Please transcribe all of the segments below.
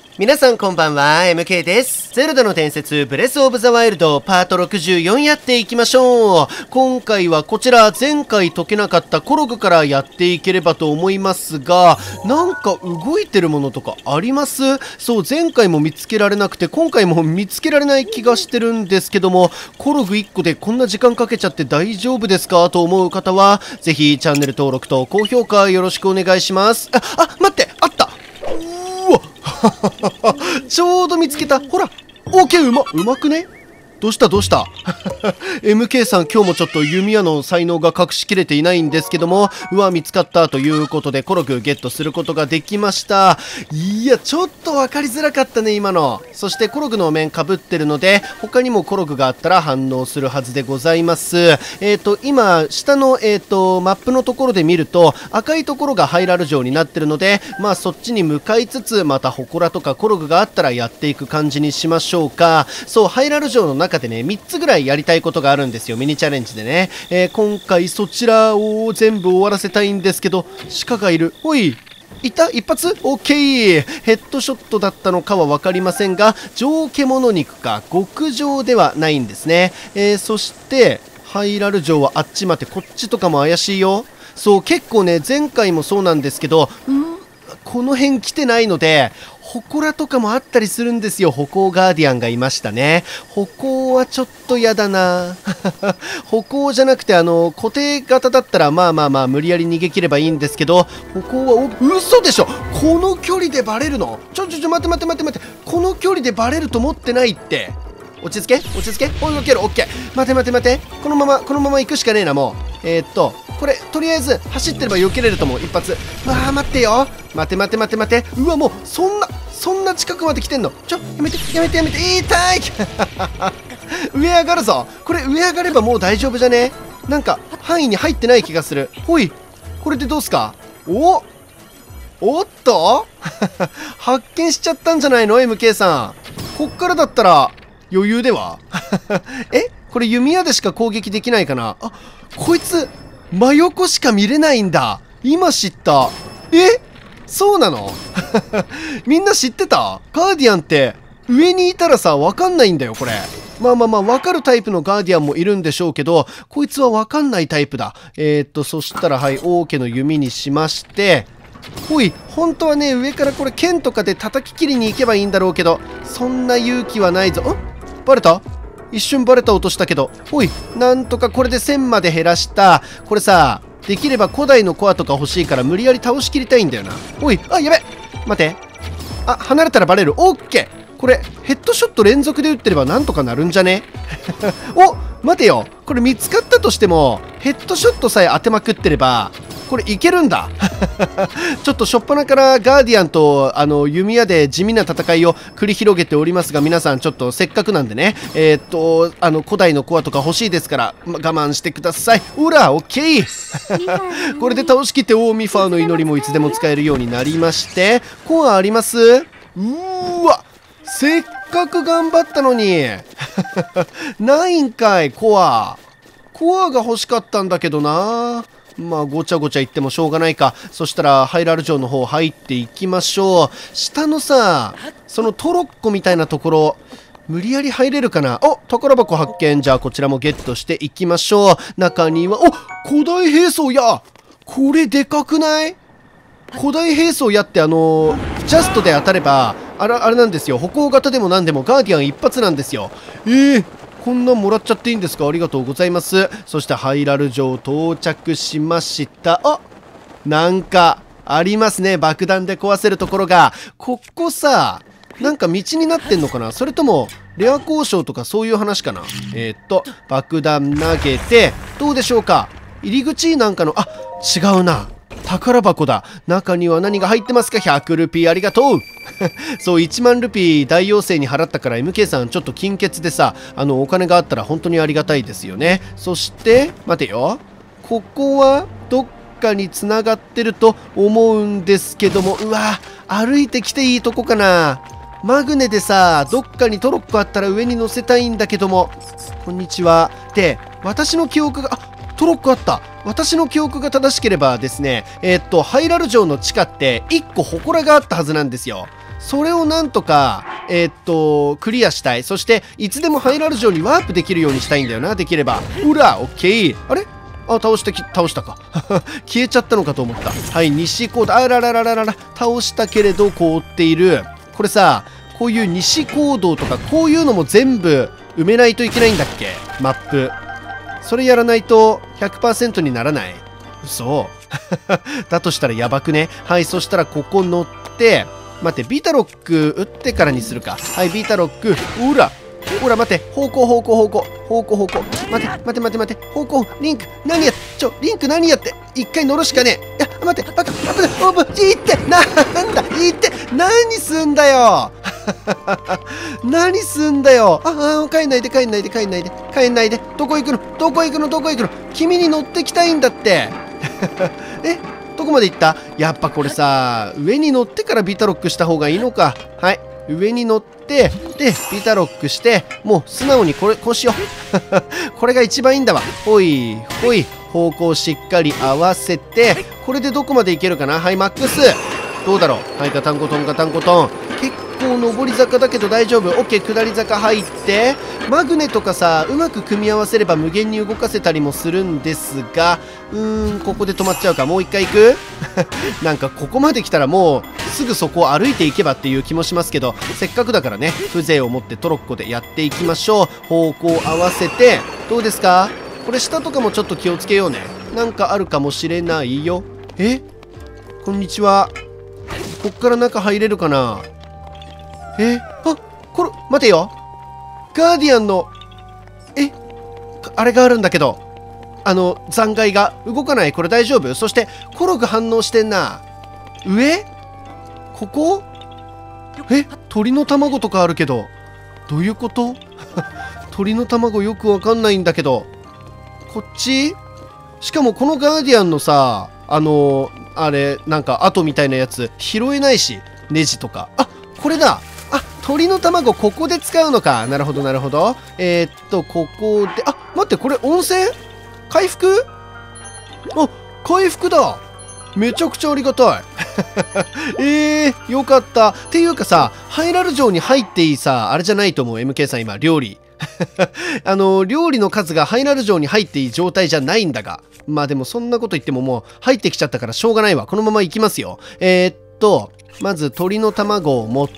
皆さんこんばんは、MK です。ゼルダの伝説ブレスオブザワイルドパート64やっていきましょう。今回はこちら前回解けなかったコログからやっていければと思いますが、なんか動いてるものとかあります？そう、前回も見つけられなくて今回も見つけられない気がしてるんですけども、コログ1個でこんな時間かけちゃって大丈夫ですかと思う方はぜひチャンネル登録と高評価よろしくお願いします。待って、あった。ちょうど見つけた。ほら、OK、うまくね？どうしたMK さん今日もちょっと弓矢の才能が隠しきれていないんですけども、見つかったということでコログゲットすることができました。いや、ちょっと分かりづらかったね今の。そしてコログのお面かぶってるので他にもコログがあったら反応するはずでございます。今下のマップのところで見ると赤いところがハイラル城になってるので、まあそっちに向かいつつまた祠とかコログがあったらやっていく感じにしましょうか。そう、ハイラル城の中でね3つぐらいやりたいことがあるんですよ、ミニチャレンジでね。今回そちらを全部終わらせたいんですけど、鹿がいる。ほい、いた？一発？ OK。 ヘッドショットだったのかは分かりませんが、上獣肉か極上ではないんですね。そしてハイラル城はあっち待って、こっちとかも怪しいよ。そう、結構ね前回もそうなんですけど、この辺来てないので祠とかもあったりするんですよ。祠ガーディアンがいましたね。祠はちょっとやだな祠じゃなくて固定型だったらまあ無理やり逃げ切ればいいんですけど、祠は嘘でしょ。この距離でバレるの？待って、この距離でバレると思ってないって。落ち着け。おい、オッケー。待って、このまま行くしかねえな。もうこれとりあえず走ってれば避けれると思う。一発。待ってよ。待って。うわ、もうそんな近くまで来てんの。やめて痛い上上がるぞ。これ上上がればもう大丈夫じゃね？なんか範囲に入ってない気がする。ほい、これでどうすか？おっと発見しちゃったんじゃないの MK さん。こっからだったら余裕ではこれ弓矢でしか攻撃できないかな。こいつ真横しか見れないんだ。今知った。そうなのみんな知ってた？ガーディアンって上にいたらさ分かんないんだよこれ。分かるタイプのガーディアンもいるんでしょうけど、こいつは分かんないタイプだ。そしたらはい、王家の弓にしまして、ほい、本当はね上からこれ剣とかで叩き切りに行けばいいんだろうけど、そんな勇気はないぞ。バレた？一瞬バレた音したけど、ほい、なんとかこれで1000まで減らした。これさ、できれば古代のコアとか欲しいから無理やり倒しきりたいんだよな。ほい、やべ、待て。離れたらバレる。オッケー。これヘッドショット連続で打ってればなんとかなるんじゃね待てよ。これ見つかったとしてもヘッドショットさえ当てまくってればこれいけるんだちょっと初っ端からガーディアンと弓矢で地味な戦いを繰り広げておりますが、皆さんちょっとせっかくなんでね、古代のコアとか欲しいですから、我慢してください。ほら、オッケーこれで倒しきってミファーの祈りもいつでも使えるようになりまして、コアあります？わ、せっかく頑張ったのにないんかい。コアが欲しかったんだけどな。ごちゃごちゃ言ってもしょうがないか。そしたらハイラル城の方入っていきましょう。下のさ、そのトロッコみたいなところ無理やり入れるかな。宝箱発見。じゃあこちらもゲットしていきましょう。中には古代兵装や。これでかくない？古代兵装やってジャストで当たればあれなんですよ。歩行型でも何でもガーディアン一発なんですよ。こんなんもらっちゃっていいんですか？ありがとうございます。そしてハイラル城到着しました。なんかありますね。爆弾で壊せるところが。ここさ、なんか道になってんのかな？それともレア交渉とかそういう話かな？爆弾投げてどうでしょうか？入り口なんかの違うな。宝箱だ。中には何が入ってますか？100ルピーありがとうそう、1万ルピー大妖精に払ったから MK さんちょっと金欠でさ、お金があったら本当にありがたいですよね。そして待てよ、ここはどっかにつながってると思うんですけども、歩いてきていいとこかな。マグネでさ、どっかにトロッコあったら上に乗せたいんだけども。こんにちは。で、私の記憶がトロッコあった。私の記憶が正しければですね、ハイラル城の地下って1個祠があったはずなんですよ。 それをなんとか、クリアしたい。そして、いつでもハイラル城にワープできるようにしたいんだよな、できれば。ほら、オッケー。あれあ、倒したか。消えちゃったのかと思った。はい、西コード、あらららららら、倒したけれど凍っている。これさ、こういう西コードとか、こういうのも全部埋めないといけないんだっけマップ。それやらないと 100% にならない？嘘だとしたらやばくね。はい、そしたらここ乗って、待って、ビータロック打ってからにするか。はい、ビータロック、ほら、待って、方向。待て、方向、リンク、リンク何やって、一回乗るしかねえ。いや、待って、バカ、オープン、いって、なんだ、いって、何すんだよ何すんだよ。帰んないで。どこ行くの。君に乗ってきたいんだって。どこまで行った？やっぱこれさ、上に乗ってからビタロックした方がいいのか。はい。上に乗って、で、ビタロックして、もう素直にこうしよう。これが一番いいんだわ。ほい。方向しっかり合わせて、これでどこまで行けるかな？はい、マックス。どうだろう？はい、ガタンコトン。結構上り坂だけど大丈夫。オッケー、下り坂入って、マグネとかさ、うまく組み合わせれば無限に動かせたりもするんですが、ここで止まっちゃうか。もう一回行くなんかここまで来たらもうすぐそこを歩いていけばっていう気もしますけど、せっかくだからね、風情を持ってトロッコでやっていきましょう。方向合わせて、どうですか？これ下とかもちょっと気をつけようね。なんかあるかもしれないよ。こんにちは。こっから中入れるかな？これ、待てよ。ガーディアンの、あれがあるんだけど、残骸が動かない。これ大丈夫？そして、コログ反応してんな。上？ここ？鳥の卵とかあるけど、どういうこと鳥の卵よくわかんないんだけど、こっち？しかもこのガーディアンのさ、あれ、なんか跡みたいなやつ、拾えないし、ネジとか。これだ。鳥の卵ここで使うのか。なるほど。ここで、待って、これ温泉？回復？回復だ。めちゃくちゃありがたい。よかった。っていうかさ、ハイラル城に入っていいさ、あれじゃないと思う。MK さん今、料理。料理の数がハイラル城に入っていい状態じゃないんだが。まあでもそんなこと言ってももう入ってきちゃったからしょうがないわ。このまま行きますよ。まず鳥の卵を持って、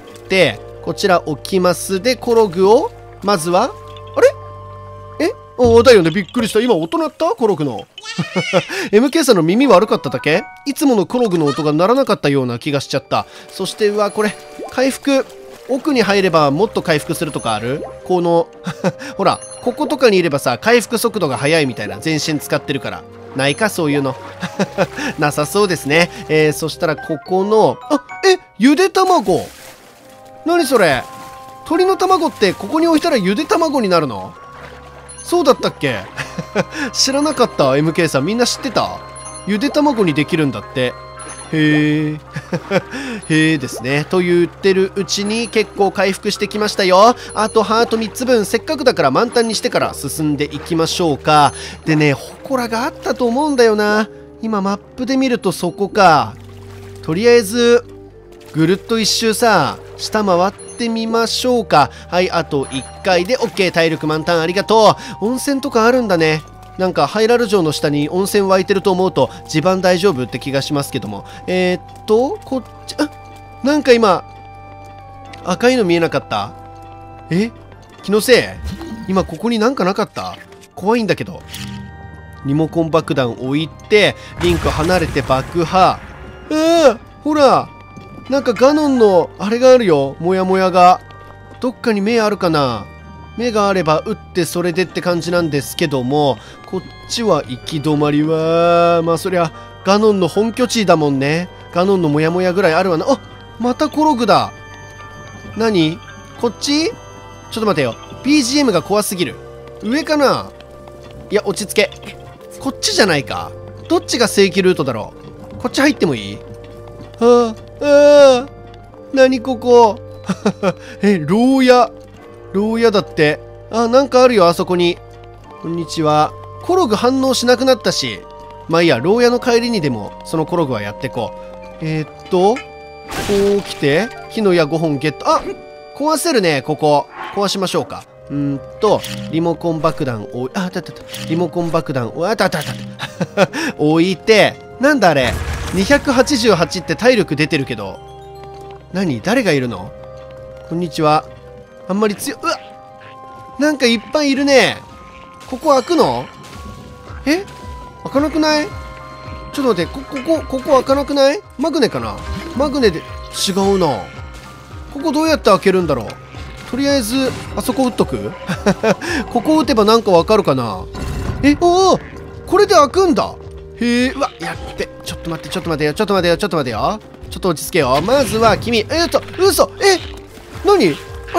こちら置きます。で、コログを、まずは、あれ？だよね。びっくりした。今音鳴った？コログの。MK さんの耳悪かっただけ？いつものコログの音が鳴らなかったような気がしちゃった。そして、これ、回復。奥に入ればもっと回復するとかある？この、ほら、こことかにいればさ、回復速度が速いみたいな。全身使ってるから。ないか、そういうの。なさそうですね。そしたら、ここの、ゆで卵。何それ？鳥の卵ってここに置いたらゆで卵になるの？そうだったっけ？知らなかった。 MK さんみんな知ってた？ゆで卵にできるんだって。へえですね。と言ってるうちに結構回復してきましたよ。あとハート3つ分、せっかくだから満タンにしてから進んでいきましょうか。でね、祠があったと思うんだよな。今マップで見るとそこか。とりあえずぐるっと一周さ、下回ってみましょうか。はい、あと1回で OK。 体力満タンありがとう。温泉とかあるんだね。なんかハイラル城の下に温泉湧いてると思うと地盤大丈夫って気がしますけども。こっち、なんか今赤いの見えなかった？気のせい？今ここになんかなかった？怖いんだけど。リモコン爆弾置いて、リンク離れて爆破。ほら、なんかガノンのあれがあるよ。もやもやが。どっかに目あるかな？目があれば撃ってそれでって感じなんですけども、こっちは行き止まりは、まあそりゃガノンの本拠地だもんね。ガノンのモヤモヤぐらいあるわな。またコログだ。何？こっち？ちょっと待てよ。BGM が怖すぎる。上かな？いや、落ち着け。こっちじゃないか。どっちが正規ルートだろう。こっち入ってもいい？何ここ？牢屋。牢屋だって。なんかあるよ、あそこに。こんにちは。コログ反応しなくなったし。まあいいや、牢屋の帰りにでも、そのコログはやってこう。こう来て、 木の矢5本ゲット。あ、壊せるね、ここ。壊しましょうか。リモコン爆弾を、リモコン爆弾を、置いて、なんだあれ、288って体力出てるけど、誰がいるの？こんにちは。あんまり強い、うわっ、なんかいっぱいいるね。ここ開くの？開かなくない？ちょっと待って、ここ開かなくない？マグネかな？マグネで、違うな。ここどうやって開けるんだろう？とりあえず、あそこ打っとくここ打てばなんかわかるかな？おお、これで開くんだ。へえ、うわ、やっべ。ちょっと待ってよ。ちょっと落ち着けよ。まずは君、嘘。何？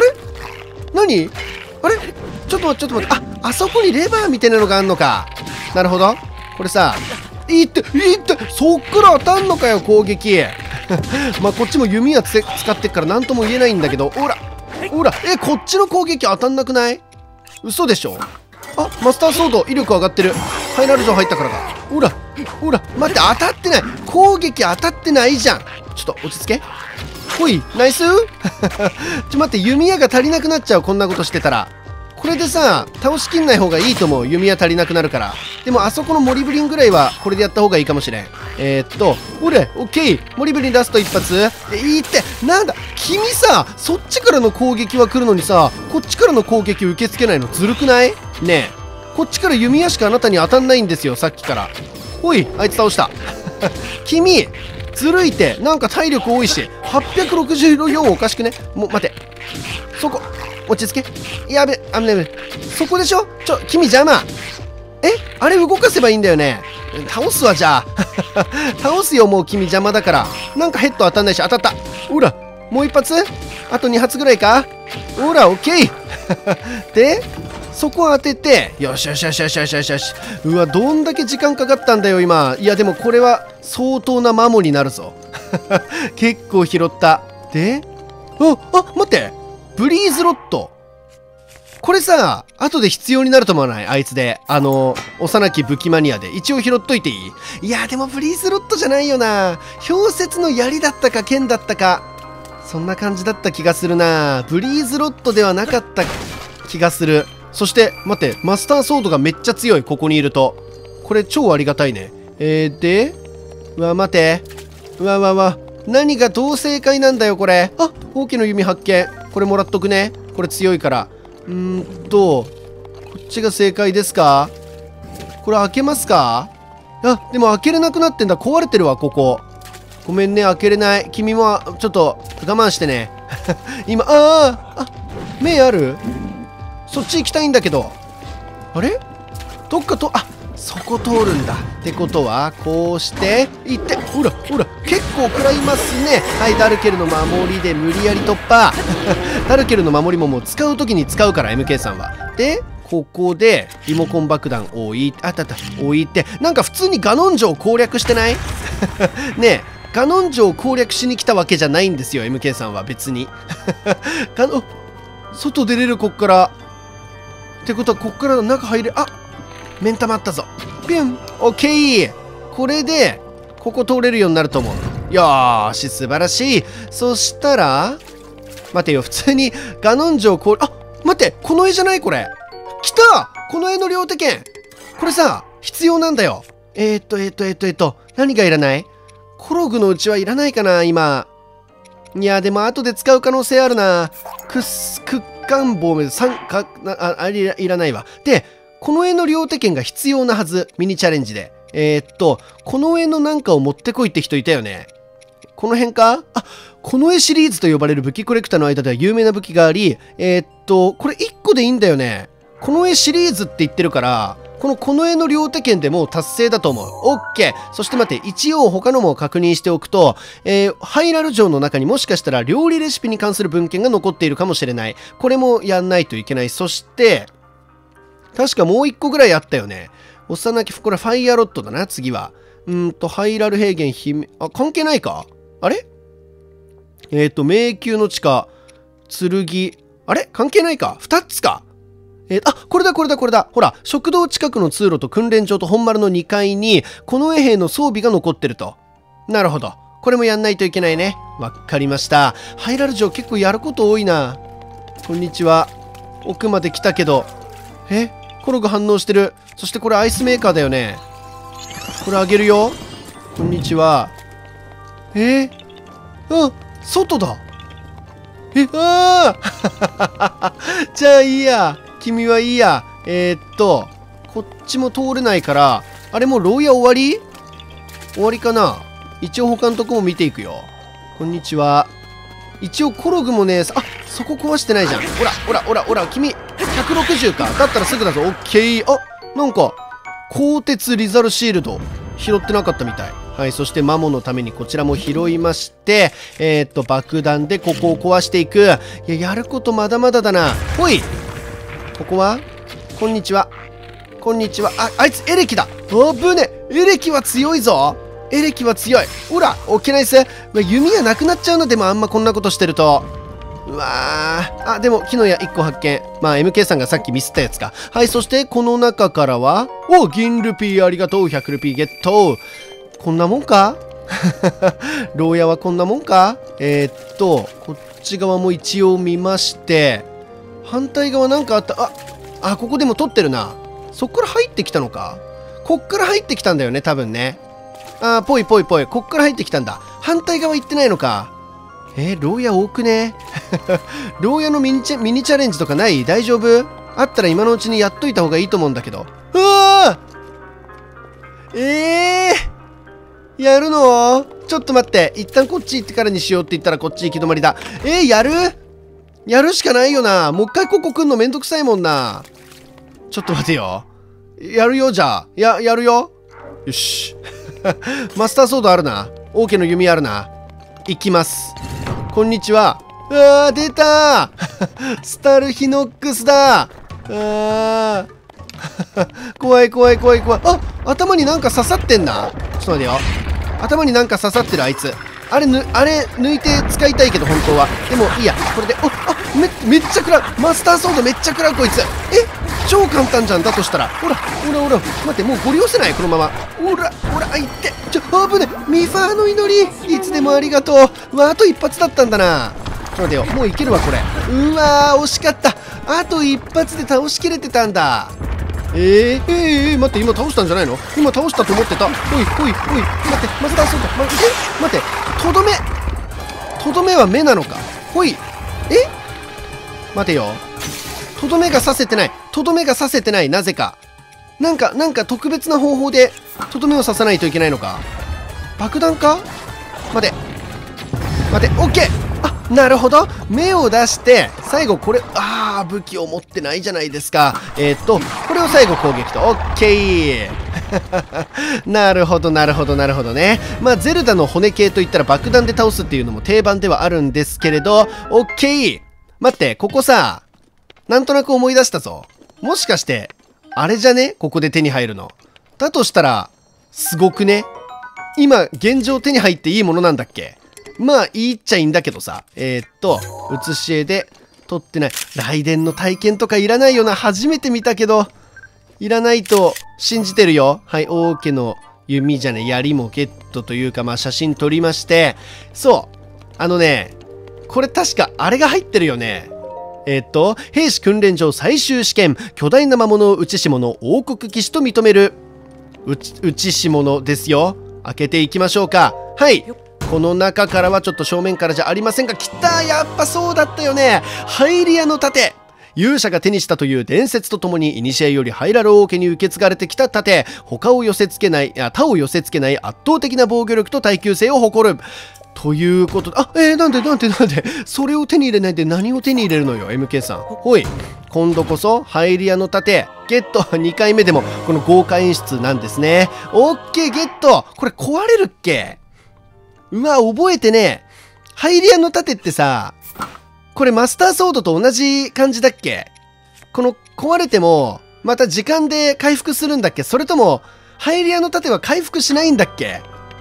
あれちょっと待って。あそこにレバーみたいなのがあんのか。なるほど。これさ、いってそっから当たんのかよ、攻撃まあこっちも弓矢使ってっから何とも言えないんだけど、ほらこっちの攻撃当たんなくない？嘘でしょ？マスターソード威力上がってる。ハイラル城入ったからか。ほら待って、当たってない。攻撃当たってないじゃん。ちょっと落ち着け。ほい、ナイス待って、弓矢が足りなくなっちゃう、こんなことしてたら。これでさ、倒しきんない方がいいと思う。弓矢足りなくなるから。でもあそこのモリブリンぐらいはこれでやった方がいいかもしれん。ほれ、オッケー。モリブリンラスト一発。なんだ、君さ、そっちからの攻撃は来るのにさ、こっちからの攻撃受け付けないのずるくない？ねえ、こっちから弓矢しかあなたに当たんないんですよ、さっきから。ほい、あいつ倒した君ずるいって。なんか体力多いし、864おかしくね？もう待て、そこ落ち着け。やべ、危ない。そこでしょ。君邪魔。あれ動かせばいいんだよね。倒すわ、じゃあ倒すよ、もう君邪魔だから。なんかヘッド当たんないし。当たった。ほら、もう一発、あと2発ぐらいか。ほら、オッケーで、そこ当てて、よし。うわ、どんだけ時間かかったんだよ今。いやでもこれは相当なマモになるぞ結構拾った。で、待って、ブリーズロット。これさ、後で必要になると思わない？あいつで。幼き武器マニアで。一応拾っといていい？いや、でもブリーズロットじゃないよな。氷雪の槍だったか剣だったか。そんな感じだった気がするな。ブリーズロットではなかった気がする。そして、待って、マスターソードがめっちゃ強い。ここにいると。これ超ありがたいね。で、うわ、待て。うわ。何がどう正解なんだよ、これ。大きな弓発見。これもらっとくね。これ強いから。こっちが正解ですか？これ開けますか？でも開けれなくなってんだ。壊れてるわ、ここ。ごめんね、開けれない。君もちょっと我慢してね今、目ある？そっち行きたいんだけど。あれ？どっかそこ通るんだ。ってことは、こうして行って、ほら、結構食らいますね。はい、ダルケルの守りで無理やり突破ダルケルの守りももう使う時に使うから、MK さんは。で、ここでリモコン爆弾置いて、なんか普通にガノン城攻略してないねえ、ガノン城を攻略しに来たわけじゃないんですよ、MK さんは別に外出れる、こっから。ってことは、こっから中入れ、目ん玉あったぞ。ピュン、オッケー。これでここ通れるようになると思う。よーし、素晴らしい。そしたら、待てよ、普通にガノン城待って、この絵じゃない？これ来た。この絵の両手剣。これさ、必要なんだよ。何がいらない？コログのうちはいらないかな、今。いや、でも後で使う可能性あるな。クッカン棒目いらないわ。で、この絵の両手剣が必要なはず。ミニチャレンジで。この絵のなんかを持ってこいって人いたよね。この辺か？この絵シリーズと呼ばれる武器コレクターの間では有名な武器があり、これ1個でいいんだよね。この絵シリーズって言ってるから、この絵の両手剣でもう達成だと思う。オッケー。そして待って、一応他のも確認しておくと、ハイラル城の中にもしかしたら料理レシピに関する文献が残っているかもしれない。これもやんないといけない。そして、確かもう一個ぐらいあったよね。幼き、これファイアロッドだな、次は。ハイラル平原関係ないか？あれ？迷宮の地下、剣。あれ？関係ないか？ 2 つか。これだ。ほら、食堂近くの通路と訓練場と本丸の2階に、この衛兵の装備が残ってると。なるほど。 これもやんないといけないね。わかりました。ハイラル城結構やること多いな。こんにちは。奥まで来たけど。コログ反応してる。そしてこれアイスメーカーだよね。これあげるよ。こんにちは。外だ。じゃあいいや。君はいいや。こっちも通れないから、あれもう牢屋終わり？終わりかな？一応他のとこも見ていくよ。こんにちは。一応コログもね、そこ壊してないじゃん。ほら、君、160か。だったらすぐだぞ。オッケー。なんか、鋼鉄リザルシールド、拾ってなかったみたい。はい、そしてマモのためにこちらも拾いまして、爆弾でここを壊していく。いや、やることまだまだだな。ほい。ここは？こんにちは。あいつエレキだ。ぶね。エレキは強いぞ。エレキは強い。ほら、オッケーナイス。弓がなくなっちゃうのでもあんまこんなことしてると。うわー。でも木の矢1個発見。MK さんがさっきミスったやつか。はい、そしてこの中からは、銀ルピーありがとう。100ルピーゲット。こんなもんか牢屋はこんなもんか。こっち側も一応見まして、反対側なんかあった。ここでも取ってるな。そっから入ってきたのか。こっから入ってきたんだよね、多分ね。ぽい。こっから入ってきたんだ。反対側行ってないのか。牢屋多くね牢屋のミニチャレンジとかない？大丈夫？あったら今のうちにやっといた方がいいと思うんだけど。やるの？ちょっと待って。一旦こっち行ってからにしようって言ったらこっち行き止まりだ。やるしかないよな。もう一回ここ来んのめんどくさいもんな。ちょっと待てよ。やるよ、じゃあ。やるよ。よし。マスターソードあるな。王家の弓あるな。行きます。こんにちは。出たスタルヒノックスだ。怖い。頭になんか刺さってんな。ちょっと待てよ。頭になんか刺さってるあいつ。あれ抜いて使いたいけど本当は。でもいいや。これで。めっちゃ食らう。マスターソードめっちゃ食らうこいつ。超簡単じゃん。だとしたら。ほら。待って、もうゴリ押せない。このまま。ほら、いって。危ね。ミファーの祈り。いつでもありがとう。あと一発だったんだな。ちょっと待てよ。もういけるわ、これ。惜しかった。あと一発で倒しきれてたんだ。待って、今倒したんじゃないの？今倒したと思ってた。待って、マスターソード。待って、とどめは目なのか。待てよ。とどめが刺せてない。なぜか。なんか特別な方法でとどめを刺さないといけないのか。爆弾か？待て、オッケー。なるほど。目を出して、最後これ、武器を持ってないじゃないですか。これを最後攻撃と。オッケー。なるほどね。ゼルダの骨系といったら爆弾で倒すっていうのも定番ではあるんですけれど、オッケー。待って、ここさ、なんとなく思い出したぞ。もしかして、あれじゃね？ここで手に入るの。だとしたら、すごくね？今、現状手に入っていいものなんだっけ？いいっちゃいいんだけどさ。写し絵で撮ってない。雷電の体験とかいらないよな。初めて見たけど。いらないと信じてるよ。はい、王家の槍もゲットというか、写真撮りまして。そう。これ確かあれが入ってるよね。兵士訓練場最終試験。巨大な魔物を討ちし者王国騎士と認める。討ちし者ですよ。開けていきましょうか。はい。この中からはちょっと正面からじゃありませんが、来た！やっぱそうだったよね。ハイリアの盾。勇者が手にしたという伝説とともに古よりハイラル王家に受け継がれてきた盾。他を寄せ付けない、他を寄せ付けない圧倒的な防御力と耐久性を誇る。ということで、なんでそれを手に入れないで何を手に入れるのよ、MK さん。ほい。今度こそ、ハイリアの盾、ゲット。2回目でも、この豪華演出なんですね。オッケー、ゲット。これ壊れるっけ？覚えてね。ハイリアの盾ってさ、これマスターソードと同じ感じだっけ？この壊れても、また時間で回復するんだっけ？それとも、ハイリアの盾は回復しないんだっけ？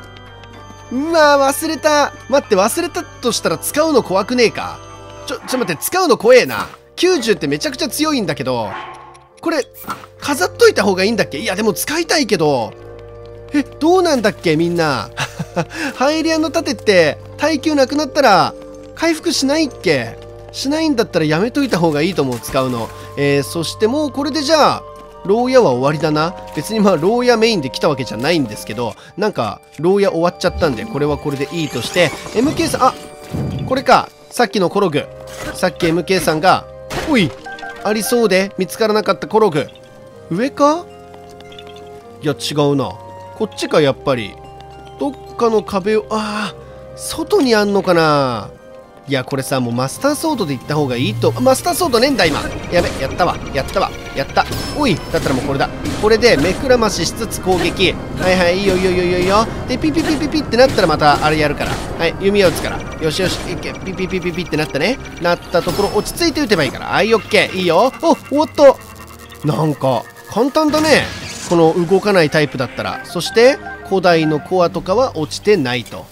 忘れた。待って、忘れたとしたら使うの怖くねえか？ちょ待って、使うの怖えな。90ってめちゃくちゃ強いんだけど、これ、飾っといた方がいいんだっけ？いや、でも使いたいけど、どうなんだっけみんな。 ハイリアの盾って耐久なくなったら回復しないっけ？しないんだったらやめといた方がいいと思う、使うの。そしてもうこれでじゃあ牢屋は終わりだな。別にまあ牢屋メインで来たわけじゃないんですけど、なんか牢屋終わっちゃったんでこれはこれでいいとして、 MK さん、あ、これか、さっきのコログ。さっき MK さんがおいありそうで見つからなかったコログ、上か？いや違うな、こっちか。やっぱりどっかの壁を、ああ外にあんのかな。いやこれさ、もうマスターソードで行った方がいいと。マスターソードねえんだ今。やべ、やったわやったわやった。おい、だったらもうこれだ。これで目くらまししつつ攻撃。はいはい、いいよいいよいいよいいよ。でピピピピピってなったらまたあれやるから。はい、弓矢打つから。よしよし、いけ。ピピピピピってなったね。なったところ落ち着いて撃てばいいから。はい、オッケー、いいよ。おっと、なんか簡単だね、この動かないタイプだったら。そして古代のコアとかは落ちてないと。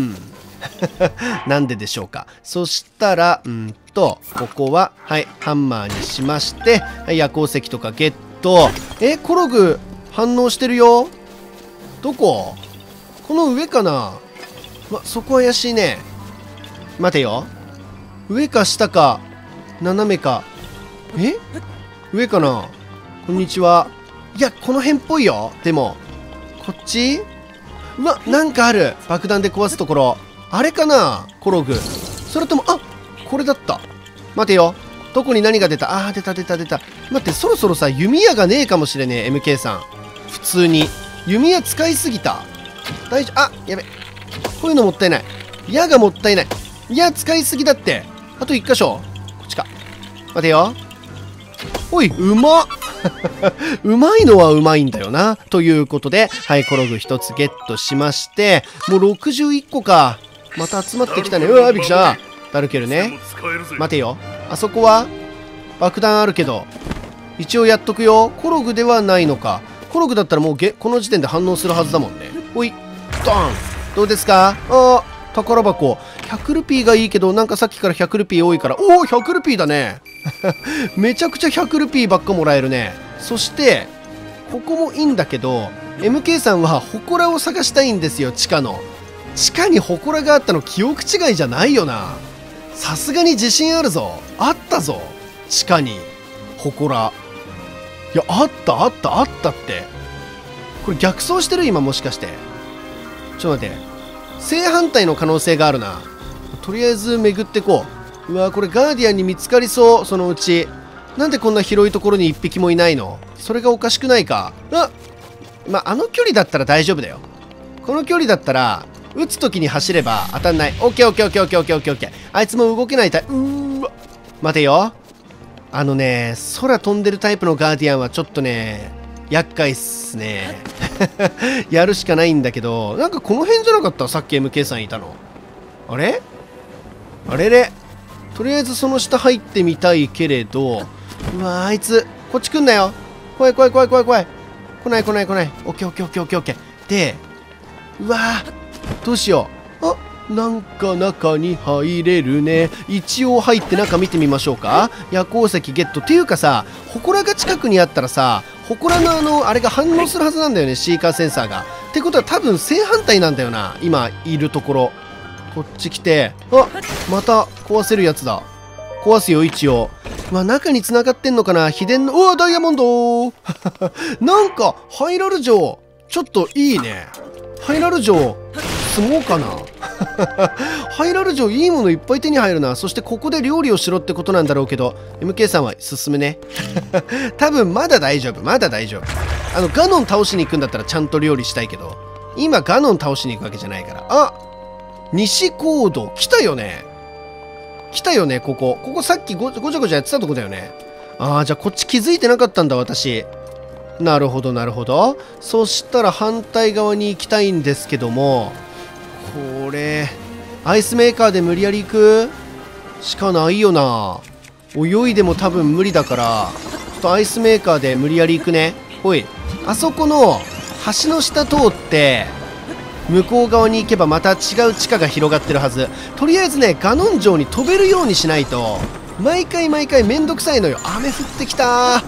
なんででしょうか。そしたらここははいハンマーにしまして、はい、夜行石とかゲット。コログ反応してるよ。どこ？この上かな。そこ怪しいね。待てよ、上か下か斜めか。上かな。こんにちは。いやこの辺っぽいよ。でもこっち、うわなんかある。爆弾で壊すところあれかな、コログ。それとも、あ、これだった。待てよ、どこに何が出た。あー、出た出た出た。待って、そろそろさ弓矢がねえかもしれねえ。 MK さん普通に弓矢使いすぎた。大丈夫。あ、やべ、こういうのもったいない。矢がもったいない。矢使いすぎだって。あと1箇所、こっちか。待てよ、おい、うまっうまいのはうまいんだよな。ということで、はい、コログ1つゲットしまして、もう61個か。また集まってきたね。うわ、びっくりした。ダルケルね。待てよ、あそこは爆弾あるけど一応やっとくよ。コログではないのか。コログだったらもうこの時点で反応するはずだもんね。ほい、ドーン。どうですか。あー、宝箱100ルピーがいいけど、なんかさっきから100ルピー多いから。おお、100ルピーだねめちゃくちゃ100ルピーばっかもらえるね。そしてここもいいんだけど、 MK さんは祠を探したいんですよ。地下に祠があったの記憶違いじゃないよな。さすがに自信あるぞ。あったぞ、地下に祠。いや、あったあったあったって。これ逆走してる今、もしかして。ちょっと待って、正反対の可能性があるな。とりあえず巡ってこう。うわ、これガーディアンに見つかりそう。そのうちなんでこんな広いところに1匹もいないの。それがおかしくないか。あの距離だったら大丈夫だよ。この距離だったら撃つ時に走れば当たんない。オッケーオッケーオッケーオッケーオッケーオッケーオッケー。あいつも動けないタイプ。待てよ、空飛んでるタイプのガーディアンはちょっとね厄介っすねやるしかないんだけど、なんかこの辺じゃなかった、さっき MK さんいたの。あれあれれ、とりあえずその下入ってみたいけれど。うわー、あいつこっち来んなよ。怖い怖い怖い怖い怖い。来ない来ない来ない。オッケーオッケーオッケーオッケーオッケー。で、うわー、どうしよう。あ、なんか中に入れるね。一応入って中見てみましょうか。夜行石ゲットっていうかさ、祠が近くにあったらさ、祠のあれが反応するはずなんだよね、シーカーセンサーが。ってことは多分正反対なんだよな、今いるところ。こっち来て、あ、また壊せるやつだ。壊すよ一応。中に繋がってんのかな、秘伝の。うわ、ダイヤモンドなんかハイラル城ちょっといいね。ハイラル城住もうかなハイラル城いいものいっぱい手に入るな。そしてここで料理をしろってことなんだろうけど、 MK さんは進むね多分まだ大丈夫、まだ大丈夫。ガノン倒しに行くんだったらちゃんと料理したいけど、今ガノン倒しに行くわけじゃないから。あ、西高度来たよね。来たよね、ここさっきごちゃごちゃやってたとこだよね。ああ、じゃあこっち気づいてなかったんだ私。なるほどなるほど。そしたら反対側に行きたいんですけども、これアイスメーカーで無理やり行くしかないよな。泳いでも多分無理だから、ちょっとアイスメーカーで無理やり行くね。ほい、あそこの橋の下通って向こう側に行けばまた違う地下が広がってるはず。とりあえずね、ガノン城に飛べるようにしないと毎回毎回めんどくさいのよ。雨降ってきた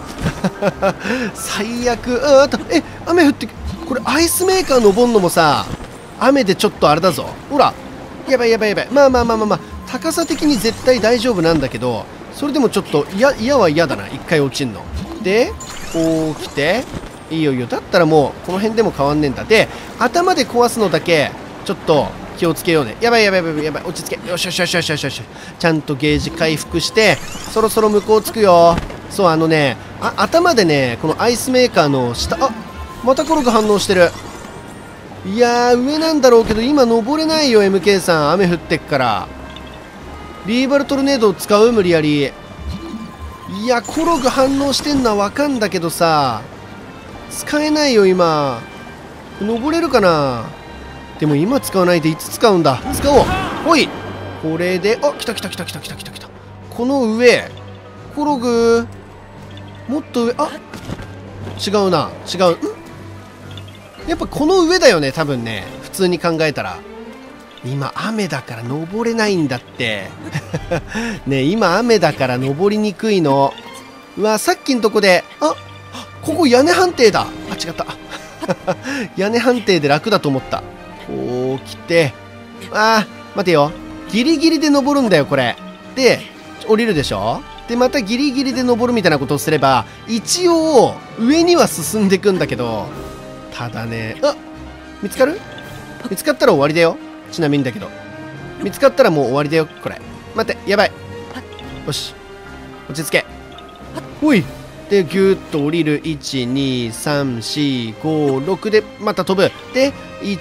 最悪。あと雨降って、これアイスメーカー登んのもさ、 雨でちょっとあれだぞ。ほら、やばいやばいやばい。まあまあまあまあまあ、高さ的に絶対大丈夫なんだけど、それでもちょっと嫌は嫌だな、一回落ちんの。で、こう来て、いいよいいよ。だったらもうこの辺でも変わんねえんだ。で、頭で壊すのだけちょっと気をつけようね。やばいやばいやばいやばい、落ち着け。よしよしよしよしよしよし。ちゃんとゲージ回復して、そろそろ向こう着くよ。そう、頭でね、このアイスメーカーの下、あ、またコロが反応してる。いやー、上なんだろうけど今登れないよ。 MK さん雨降ってっから。リーバルトルネードを使う、無理やり。いや、コログ反応してんのはわかんだけどさ、使えないよ今。登れるかな。でも今使わないでいつ使うんだ。使おう。ほい、これで、あ、来た来た来た来た来た来た来た。この上コログ、もっと上、あ、違うな、違う。やっぱこの上だよね、多分ね、普通に考えたら。今雨だから登れないんだってね、今雨だから登りにくいの。うわ、さっきんとこで、あ、ここ屋根判定だ。あ、違った屋根判定で楽だと思った。こう来て、あー、待てよ、ギリギリで登るんだよこれで。降りるでしょ。でまたギリギリで登るみたいなことをすれば一応上には進んでいくんだけど、ただね、あ、見つかる？見つかったら終わりだよ。ちなみにだけど、見つかったらもう終わりだよこれ。待って、やばい。よし、落ち着け。ほいで、ぎゅーっと降りる。12345でまた飛ぶ。で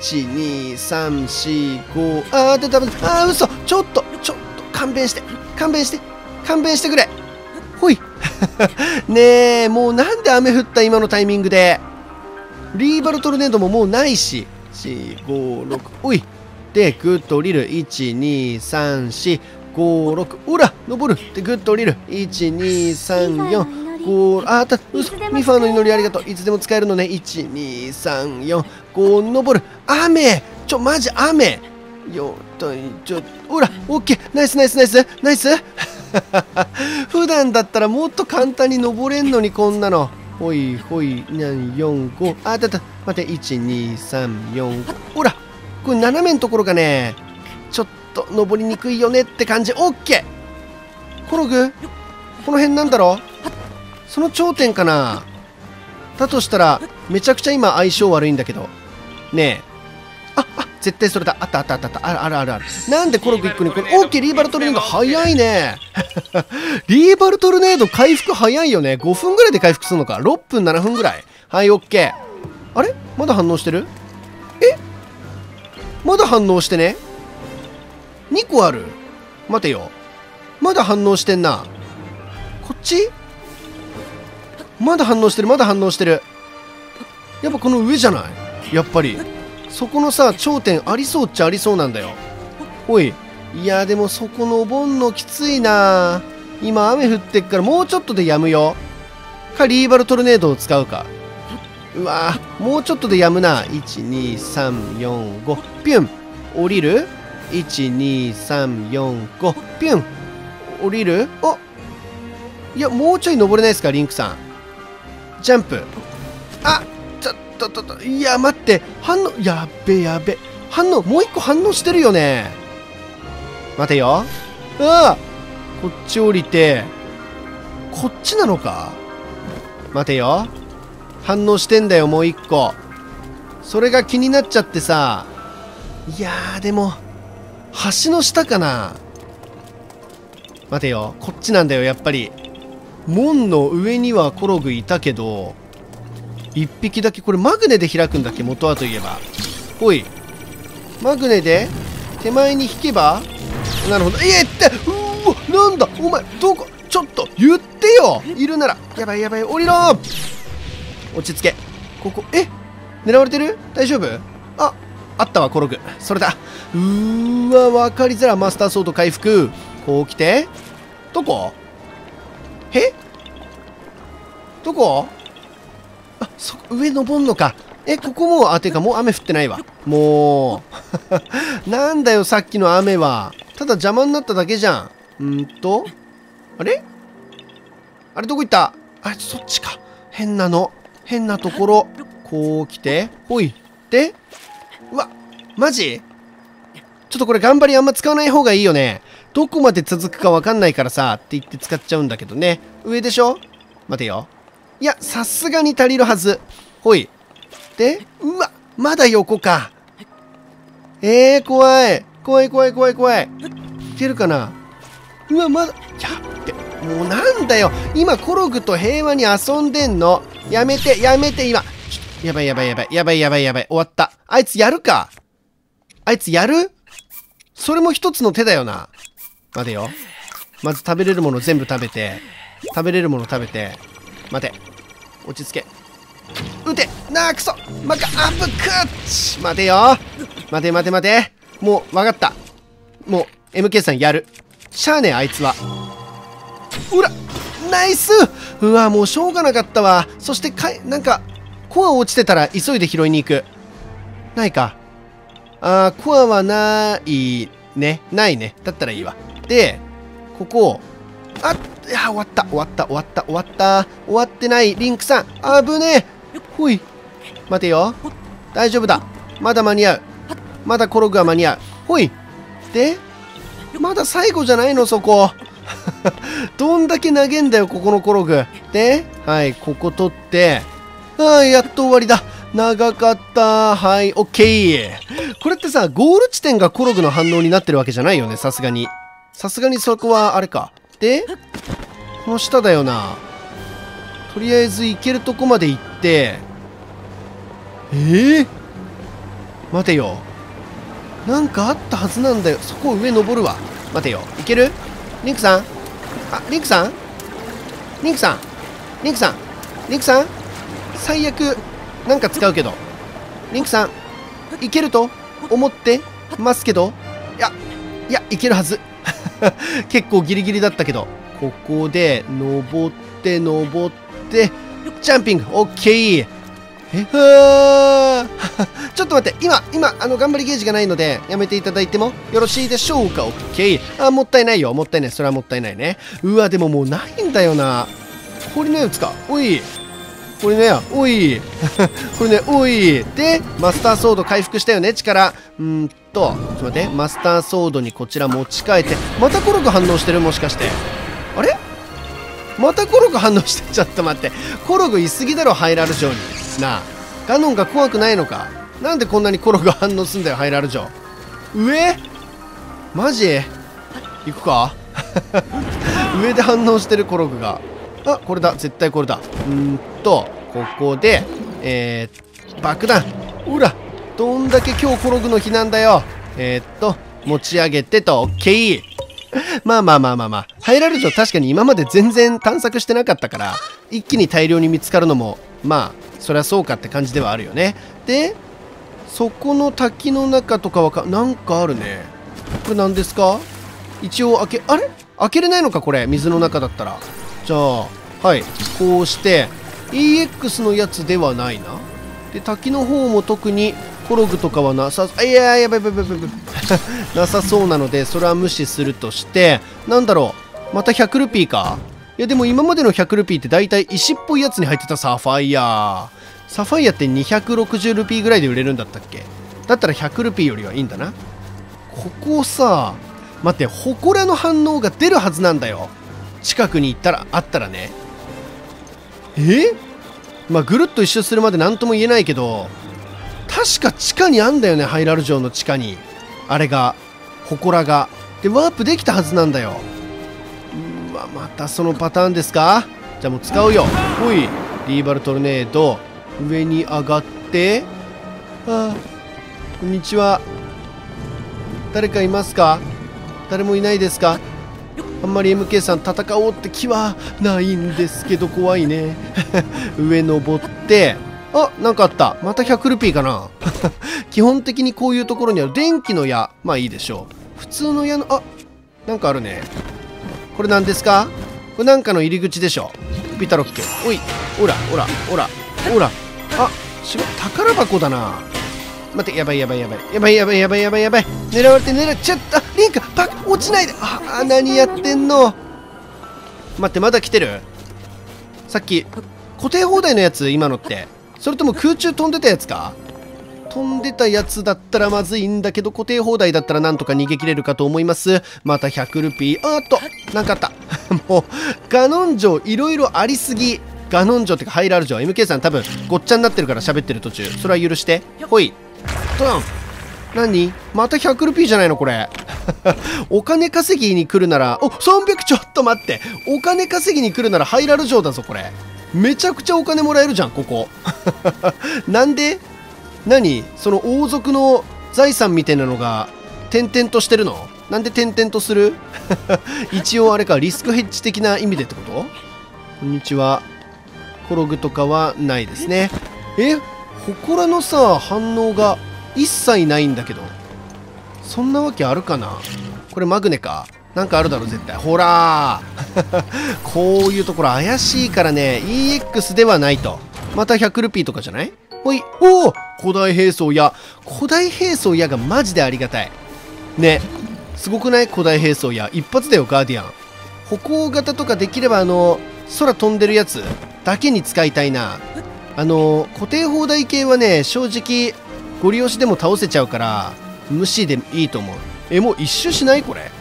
12345、あー、でダメだ。あー、嘘。ちょっと勘弁して勘弁してくれ。ほいねえ、もうなんで雨降った今のタイミングで。リーバルトルネードももうないし。456、おいでぐっと降りる。12345、6、ほら登る。でぐっと降りる。12345、あった、嘘、ミファーの祈りありがとう。いつでも使えるのね。12345、登る。雨、マジ雨よ。ほら、オッケー、ナイスナイスナイスナイス普段だったらもっと簡単に登れんのに、こんなの。ほいほい、445、あ、待って、12345、ほら、これ斜めのところがね、ちょっと登りにくいよねって感じ。オッケー。コログ、この辺なんだろう。その頂点かな。だとしたらめちゃくちゃ今相性悪いんだけどねえ。絶対それだ。あったある。なんでコログ1個にこれ。オッケー、リーバルトルネード早いねリーバルトルネード回復早いよね。5分ぐらいで回復するのか。6分7分ぐらい。はい、オッケー。あれ、まだ反応してる。まだ反応してね。2個ある。待てよ、まだ反応してんな。こっちまだ反応してる。やっぱこの上じゃない。やっぱりそこのさ、頂点ありそうっちゃありそうなんだよ。おい、いやでもそこ登んのきついな。今雨降ってっからもうちょっとでやむよ。かリーバルトルネードを使うか。うわー、もうちょっとでやむな。12345、ピュン降りる。12345、ピュン降りる。あ、いやもうちょい登れないですか、リンクさん。ジャンプ。あ、いや待って、反応やべ。反応もう一個反応してるよね。待てよ。ああ、こっち降りて、こっちなのか。待てよ、反応してんだよもう一個。それが気になっちゃってさ。いやーでも橋の下かな。待てよ、こっちなんだよやっぱり。門の上にはコログいたけど、1匹だけ。これマグネで開くんだっけ、元はといえば。おい、マグネで手前に引けば。なるほど。って、なんだお前、どこ、ちょっと言ってよ、いるなら。やばい降りろ。落ち着け。ここ、狙われてる。大丈夫。あったわコログ。それだ。分かりづら。マスターソード回復。こう来て、どこどこ。上登んのか。ここも、てかもう雨降ってないわ。もうなんだよさっきの雨は。ただ邪魔になっただけじゃん。あれどこ行った。そっちか。変なところ。こう来て、ほいで、うわ、 マジ？ちょっとこれ頑張りあんま使わない方がいいよね。どこまで続くかわかんないからさ、って言って使っちゃうんだけどね。上でしょ？待てよ。いや、さすがに足りるはず。ほい。で、うわ、まだ横か。怖い。怖い怖い怖い怖い。いけるかな？うわ、まだ、やっべ。もうなんだよ。今、コログと平和に遊んでんの。やめて、やめて、今。やばいやばいやばい。やばいやばいやばい。終わった。あいつやるか？あいつやる？それも一つの手だよな。待てよ。まず食べれるもの全部食べて。食べれるもの食べて。待て。落ち着け。撃て！なあ、くそ！マカアップクッチ！待てよ。待て待て待て。もう、わかった。もう、MK さんやる。しゃあねえ、あいつは。うら！ナイス！うわ、もうしょうがなかったわ。そしてなんか、コア落ちてたら急いで拾いに行く。ないか。コアはないね。ないね。だったらいいわ。で、ここ、いや、終わった。終わった。終わった。終わった。終わってない。リンクさん。危ねえ。ほい。待てよ。大丈夫だ。まだ間に合う。まだコログは間に合う。ほい。で、まだ最後じゃないの、そこ。どんだけ投げんだよ、ここのコログ。で、はい、ここ取って。やっと終わりだ。長かった。はい、オッケー。これってさ、ゴール地点がコログの反応になってるわけじゃないよね、さすがに。さすがにそこはあれか。で、この下だよな。とりあえず行けるとこまで行って。待てよ。なんかあったはずなんだよ。そこ上登るわ。待てよ。いける？リンクさん？リンクさん？リンクさん？リンクさん？リンクさん？最悪、なんか使うけど。リンクさん、いけると思ってますけど、いや、いけるはず。結構ギリギリだったけど、ここで、登って、ジャンピング、オッケー。ちょっと待って、今、頑張りゲージがないので、やめていただいてもよろしいでしょうか？オッケー。もったいないよ、もったいない。それはもったいないね。うわ、でももうないんだよな。これのやつか。おい。これね、おい。これね、おい。で、マスターソード回復したよね、力。ちょっと待って、マスターソードにこちら持ち替えて、またコログ反応してる？もしかして。あれ？またコログ反応して、ちょっと待って。コログいすぎだろ、ハイラル城に。なあ、ガノンが怖くないのか？なんでこんなにコログ反応すんだよ、ハイラル城。上？マジ？行くか？上で反応してるコログが。これだ。絶対これだ。ここで、爆弾。ほら、どんだけ今日コログの日なんだよ。持ち上げてと、オッケー。まあ。ハイラル城確かに今まで全然探索してなかったから、一気に大量に見つかるのも、まあ、そりゃそうかって感じではあるよね。で、そこの滝の中とかはなんかあるね。これ何ですか？一応開けれないのかこれ、水の中だったら。じゃあ、はい、こうして、EX のやつではないな。で、滝の方も特にコログとかはなさ、やばい。なさそうなので、それは無視するとして、なんだろう、また100ルピーか？いや、でも今までの100ルピーって大体石っぽいやつに入ってたサファイア。サファイアって260ルピーぐらいで売れるんだったっけ？だったら100ルピーよりはいいんだな。ここさ、待って、祠の反応が出るはずなんだよ。近くに行ったら、あったらね。まあ、ぐるっと一周するまで何とも言えないけど、確か地下にあんだよね、ハイラル城の地下に。あれが、祠が。で、ワープできたはずなんだよ。またそのパターンですか？じゃあもう使うよ。ほい。リーバルトルネード。上に上がって。こんにちは。誰かいますか？誰もいないですか？あんまり MK さん戦おうって気はないんですけど怖いね。上登って、なんかあった。また100ルピーかな。基本的にこういうところにある電気の矢。まあいいでしょう。普通の矢の、なんかあるね。これ何ですか？これなんかの入り口でしょ。ピタロッケ。おい。ほら。宝箱だな。待って、やばい。狙われてちゃった。リンク、落ちないで。何やってんの。待って、まだ来てる？さっき、固定放題のやつ、今のって。それとも空中飛んでたやつか？ 飛んでたやつだったらまずいんだけど、固定砲台だったらなんとか逃げ切れるかと思います。また100ルピー。なんかあった。もう、ガノン城いろいろありすぎ。ガノン城ってかハイラル城。MK さん多分ごっちゃになってるから喋ってる途中。それは許して。ほい。ドン。何また100ルピーじゃないのこれ。お金稼ぎに来るなら、300ちょっと待って。お金稼ぎに来るならハイラル城だぞ、これ。めちゃくちゃお金もらえるじゃん、ここ。なんでその王族の財産みたいなのが点々としてるの？なんで点々とする？一応あれか、リスクヘッジ的な意味でってこと？こんにちは。コログとかはないですね。祠のさ、反応が一切ないんだけど。そんなわけあるかな？これマグネか。なんかあるだろ、絶対。ほらーこういうところ怪しいからね、EX ではないと。また100ルピーとかじゃない？ほい。古代兵装屋。古代兵装屋がマジでありがたい。ね。すごくない？古代兵装屋。一発だよ、ガーディアン。歩行型とかできれば空飛んでるやつだけに使いたいな。固定砲台系はね、正直、ゴリ押しでも倒せちゃうから、無視でいいと思う。もう一周しないこれ。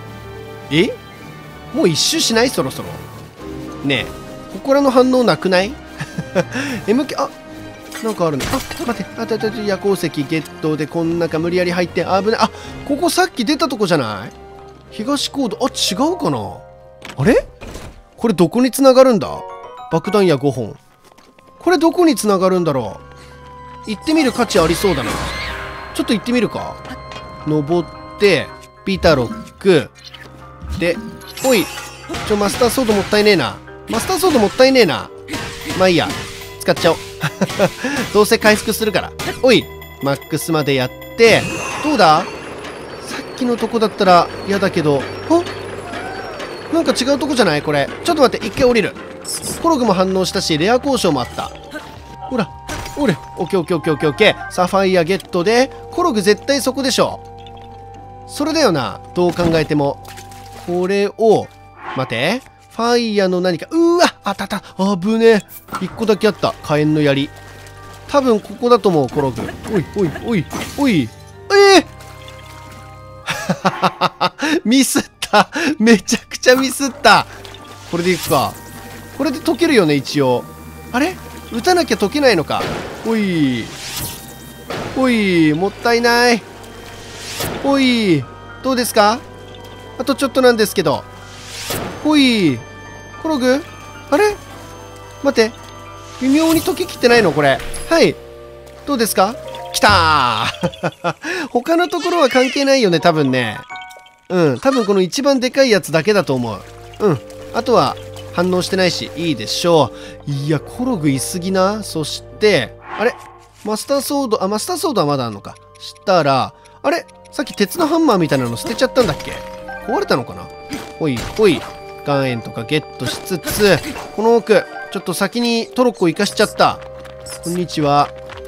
もう一周しないそろそろ。ねえ、祠の反応なくない？ MK、なんかあるね。待って、夜行石ゲットでこん中無理やり入って危ない。ここさっき出たとこじゃない？東コード、違うかな？あれ？これどこに繋がるんだ？爆弾矢5本。これどこに繋がるんだろう？行ってみる価値ありそうだな。ちょっと行ってみるか。登って、ビタロック。で、マスターソードもったいねえな。まあいいや。使っちゃおう。どうせ回復するから。マックスまでやって、どうだ？さっきのとこだったら嫌だけど、なんか違うとこじゃないこれ。ちょっと待って、一回降りる。コログも反応したし、レア交渉もあった。ほら、オッケー。サファイアゲットで、コログ絶対そこでしょ。それだよな。どう考えても。これを、待て。ファイヤーの何か、あった。危ねえ。一個だけあった。火炎の槍。多分ここだと思う、コログ。おい。ミスった。めちゃくちゃミスった。これでいくか。これで解けるよね、一応。あれ？撃たなきゃ解けないのか。もったいない。どうですか？あとちょっとなんですけど。コログ？あれ？待って。微妙に解ききってないのこれ。はい。どうですか？来たー他のところは関係ないよね、多分ね。多分この一番でかいやつだけだと思う。あとは反応してないし、いいでしょう。いや、コログいすぎな。そして、あれ？マスターソードはまだあるのか。したら、あれ？さっき鉄のハンマーみたいなの捨てちゃったんだっけ？壊れたのかな？岩塩とかゲットしつつ、この奥、ちょっと先にトロッコ生かしちゃった。こんにちは。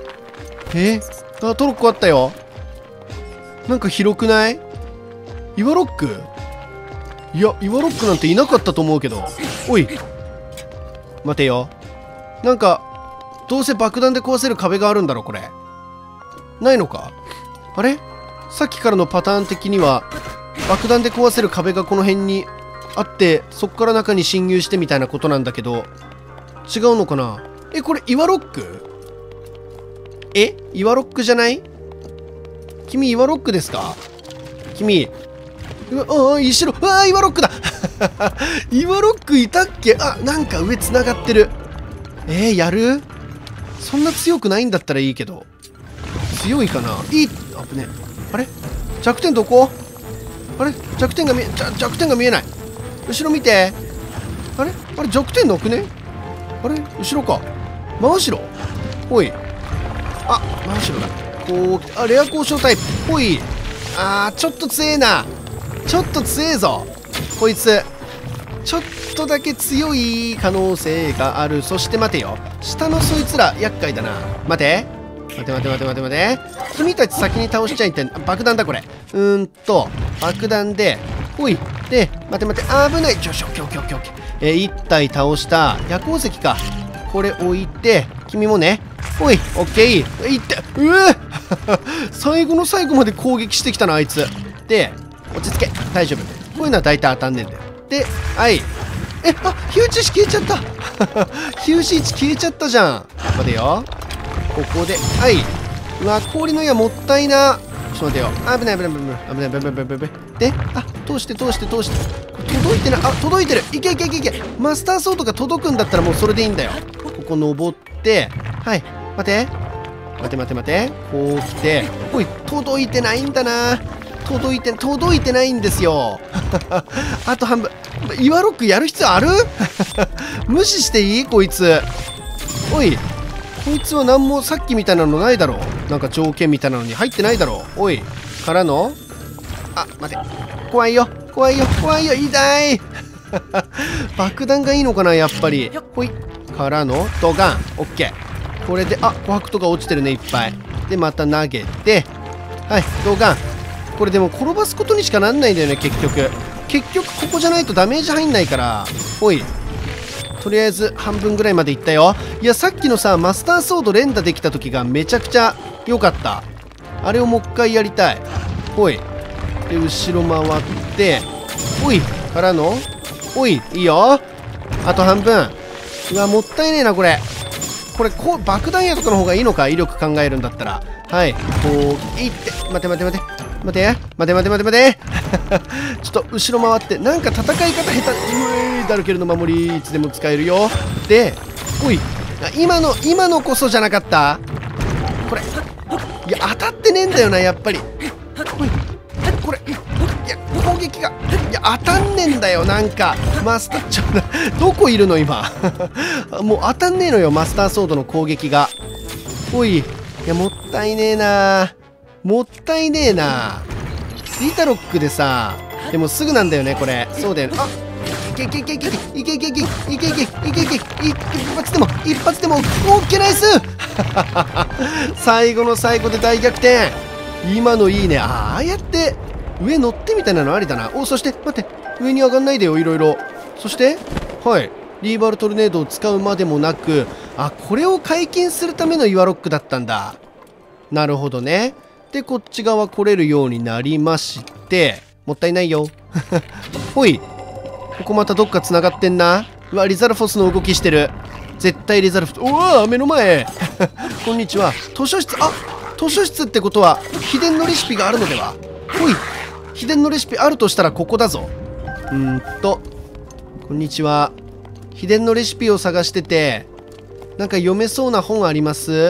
トロッコあったよ。なんか広くない？岩ロック？いや、岩ロックなんていなかったと思うけど。待てよ。なんか、どうせ爆弾で壊せる壁があるんだろ、これ。ないのか？あれ？さっきからのパターン的には、爆弾で壊せる壁がこの辺にあって、そっから中に侵入してみたいなことなんだけど、違うのかな？これ岩ロック？岩ロックじゃない？君岩ロックですか？君。石の、岩ロックだ岩ロックいたっけ？なんか上繋がってる。やる？そんな強くないんだったらいいけど。強いかな？危ね。あれ？弱点どこ？あれ？弱点が見えない。後ろ見て。あれ弱点なくね？あれ後ろか。真後ろ？真後ろだ。こう、レア交渉タイプ。ちょっと強えな。ちょっと強えぞ。こいつ。ちょっとだけ強い可能性がある。そして待てよ。下のそいつら厄介だな。待て。君たち先に倒しちゃいって。爆弾だこれ。爆弾で。で、待て。危ない。1体倒した。夜行石か。これ置いて、君もね。オッケー。いって。 最後の最後まで攻撃してきたな、あいつ。で、落ち着け。大丈夫。こういうのは大体当たんねえんだよ。で、はい。火打ち石消えちゃった。火打ち石消えちゃったじゃん。待てよ。ここで、はい。うわ、氷の矢もったいな。ちょっと待てよ。危ない。で、通して。届いてない。届いてる。いけ。マスターソードが届くんだったらもうそれでいいんだよ。ここ登って、はい。待て。こう来て、おい、届いてないんだな。届いてないんですよ。あと半分。岩ロックやる必要ある？無視していい？こいつ。おい。こいつは何もさっきみたいなのないだろう。なんか条件みたいなのに入ってないだろう。おい。からの？待て。怖いよ。痛い。爆弾がいいのかな、やっぱり。ほい。からのドガン。オッケー。これで、琥珀とか落ちてるね、いっぱい。で、また投げて。はい、ドガン。これでも転ばすことにしかなんないんだよね、結局ここじゃないとダメージ入んないから。ほい。とりあえず半分ぐらいまでいったよ。いや、さっきのさ、マスターソード連打できた時がめちゃくちゃ良かった。あれをもう一回やりたい。ほい。で、後ろ回って、ほい。からの、ほい。いいよ。あと半分。うわ、もったいねえな、これ、爆弾矢とかの方がいいのか、威力考えるんだったら。はい。こう、いって、待て。ちょっと後ろ回って、なんか戦い方下手。ダルケルの守りいつでも使えるよ。で、おい。今のこそじゃなかった？これ。いや、当たってねえんだよな、やっぱり。おい。これ。いや、攻撃が。いや、当たんねえんだよ、なんか。マスター、どこいるの、今。もう当たんねえのよ、マスターソードの攻撃が。おい。いや、もったいねえな。リタロックでさ、でもすぐなんだよね、これ。そうだよね。いけ。一発でも、オッケー、ナイス。最後の最後で大逆転。今のいいね。ああやって上乗ってみたいなのありだな。そして待って、上に上がんないでよ、いろいろ。そしてはい、リーバルトルネードを使うまでもなく、これを解禁するための岩ロックだったんだ。なるほどね。で、こっち側来れるようになりまして、もったいないよ。ほい。ここまたどっか繋がってんな。うわ、リザルフォスの動きしてる。絶対リザルフォス。うわ、目の前。こんにちは。図書室。図書室ってことは、秘伝のレシピがあるのでは？ほい。秘伝のレシピあるとしたらここだぞ。こんにちは。秘伝のレシピを探してて、なんか読めそうな本あります？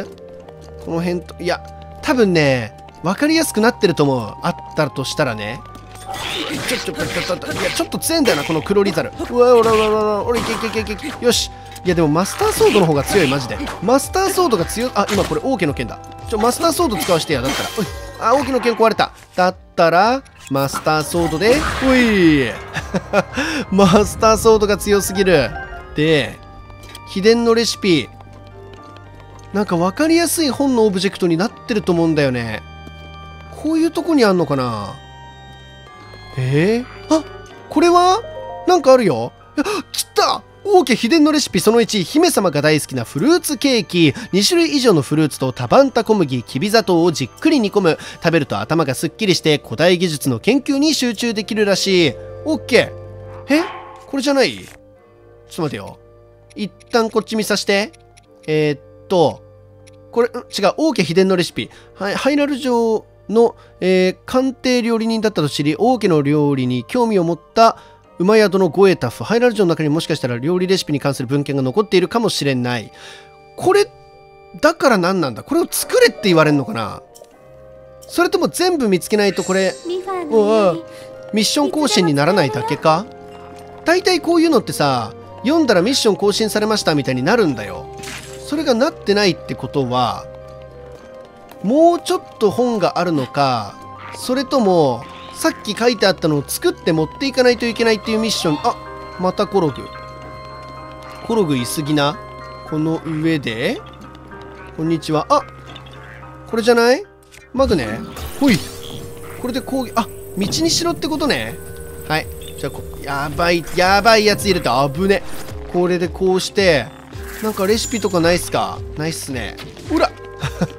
この辺と、いや、多分ね、わかりやすくなってると思う。あったとしたらね。いや、ちょっと強いんだよな、この黒リザル。うわ、おら、いけ。よし。いや、でもマスターソードの方が強い、マジで。マスターソードが強い。今これ王家の剣だ。マスターソード使わしてや。だったら。王家の剣壊れた。だったら、マスターソードで、ほい。マスターソードが強すぎる。で、秘伝のレシピ。なんか分かりやすい本のオブジェクトになってると思うんだよね。こういうとこにあんのかな？これはなんかあるよ。来た！王家秘伝のレシピその1、姫様が大好きなフルーツケーキ。2種類以上のフルーツとタバンタ小麦、きび砂糖をじっくり煮込む。食べると頭がすっきりして古代技術の研究に集中できるらしい。オッケー。これじゃない？ちょっと待てよ。一旦こっち見さして。これ、違う。王家秘伝のレシピ。ハイラル城の、鑑定料理人だったと知り、王家の料理に興味を持った馬宿のゴエタフ。ハイラル城の中にもしかしたら料理レシピに関する文献が残っているかもしれない。これ、だから何なんだ？これを作れって言われるのかな？それとも全部見つけないとこれ、ミッション更新にならないだけか？大体こういうのってさ、読んだらミッション更新されましたみたいになるんだよ。それがなってないってことは、もうちょっと本があるのか、それともさっき書いてあったのを作って持っていかないといけないっていうミッション。またコログいすぎな。この上で、こんにちは。これじゃない？マグネ？ほい。これで攻撃、道にしろってことね。はい。じゃあ、やばいやつ入れて危ね。これでこうして、なんかレシピとかないっすか？ないっすね。ほら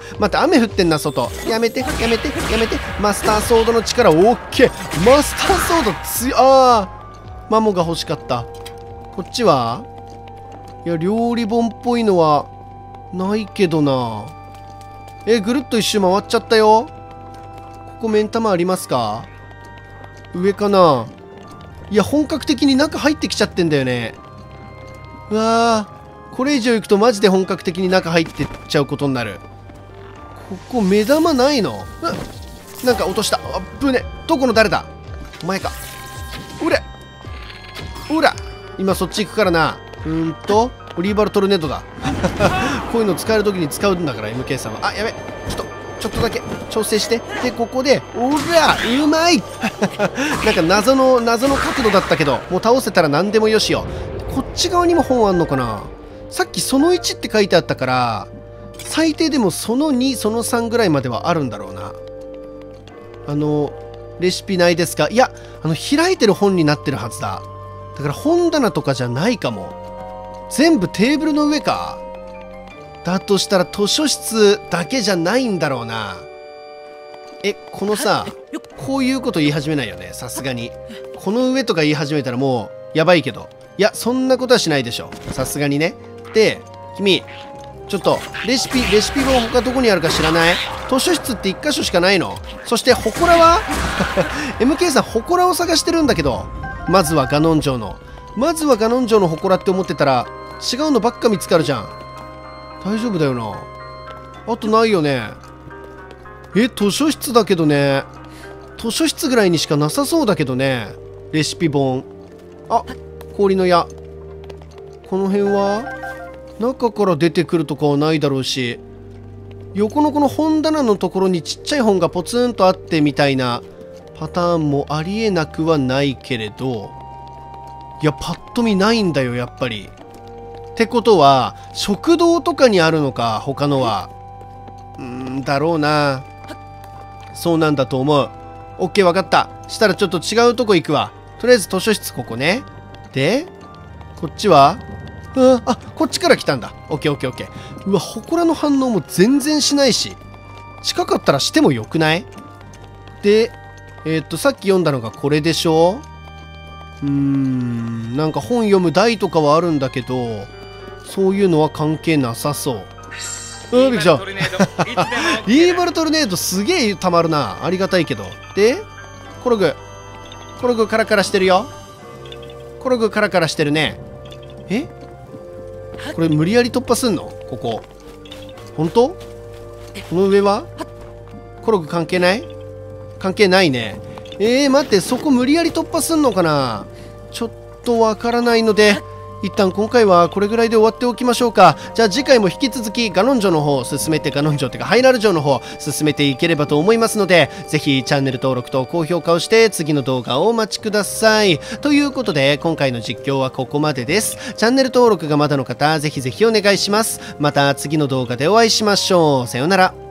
待って、雨降ってんな、外。やめて、やめて、やめて。マスターソードの力、オッケー。マスターソード強い。マモが欲しかった。こっちはいや、料理本っぽいのは、ないけどな。ぐるっと一周回っちゃったよ。ここ目ん玉ありますか？上かな？いや、本格的に中入ってきちゃってんだよね。うわー、これ以上行くとマジで本格的に中入ってっちゃうことになる。ここ目玉ないの？なんか落とした。あっぶね。どこの誰だ？お前か。うれうら、今そっち行くからな。オリーバルトルネードだ。こういうの使える時に使うんだから MK さんは。あ、やべ、ちょっとだけ調整して。で、ここで、おら、うまいなんか謎の角度だったけど、もう倒せたら何でもよしよ。こっち側にも本あんのかな。さっきその1って書いてあったから、最低でもその2、その3ぐらいまではあるんだろうな。レシピないですか？いや、開いてる本になってるはずだ。だから本棚とかじゃないかも。全部テーブルの上か。だとしたら図書室だけじゃないんだろうな。このさ、こういうこと言い始めないよね、さすがに。この上とか言い始めたらもうやばいけど。いや、そんなことはしないでしょ、さすがにね。で、君ちょっとレシピ本他どこにあるか知らない？図書室って1箇所しかないの？そして祠はMK さん祠を探してるんだけど、まずはガノン城の祠って思ってたら違うのばっか見つかるじゃん。大丈夫だよな。あとないよね。図書室だけどね。図書室ぐらいにしかなさそうだけどね、レシピ本。あ、氷の矢。この辺は中から出てくるとかはないだろうし、横のこの本棚のところにちっちゃい本がポツンとあってみたいなパターンもありえなくはないけれど、いや、パッと見ないんだよ、やっぱり。ってことは、食堂とかにあるのか、他のは。だろうな。そうなんだと思う。オッケー、わかった。したらちょっと違うとこ行くわ。とりあえず図書室ここね。で、こっちはこっちから来たんだ。オッケーオッケーオッケー。うわ、祠の反応も全然しないし。近かったらしてもよくない？で、さっき読んだのがこれでしょ？なんか本読む台とかはあるんだけど、そういうのは関係なさそう。びっくりした。イーバルトルネードすげえ溜まるな。ありがたいけど。で、コログカラカラしてるよ。コログカラカラしてるね。これ無理やり突破すんの？ここ。本当？この上はコログ関係ない？関係ないね。待って、そこ無理やり突破すんのかな？ちょっとわからないので、一旦今回はこれぐらいで終わっておきましょうか。じゃあ次回も引き続きガノン城の方を進めて、ガノン城っていうかハイラル城の方を進めていければと思いますので、ぜひチャンネル登録と高評価をして次の動画をお待ちください。ということで今回の実況はここまでです。チャンネル登録がまだの方、ぜひぜひお願いします。また次の動画でお会いしましょう。さようなら。